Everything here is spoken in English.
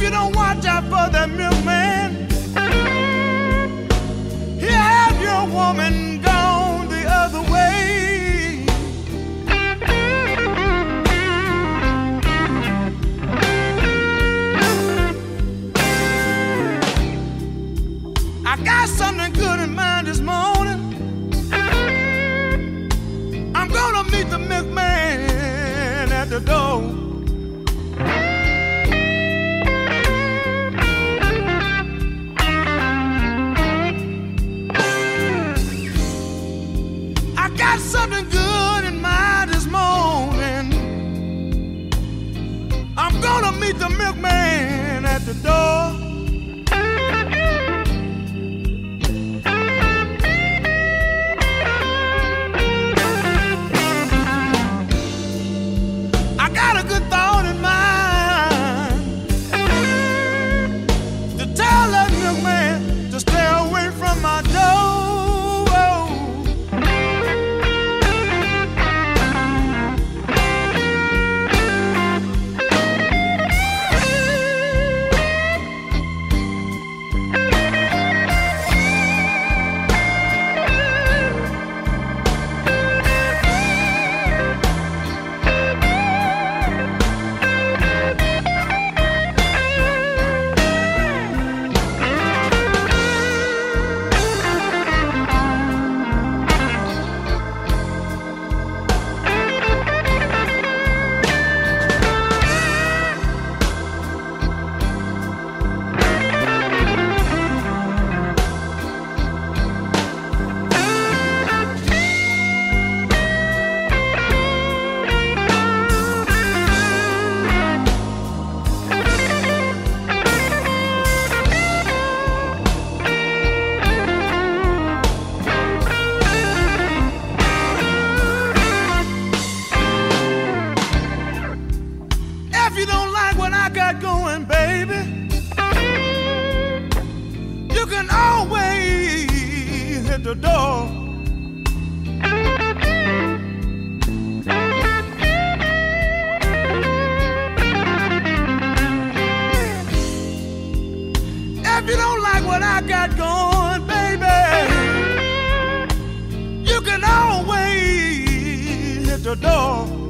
you don't watch out for that milkman, he'll have your woman gone the other way. I got something good in mind this morning. I'm gonna meet the milkman at the door. Got something good in mind this morning. I'm gonna meet the milkman at the door. I got a good thought in mind to tell that milkman to stay away from my door. If you don't like what I got going, baby, you can always hit the door. If you don't like what I got going, baby, you can always hit the door.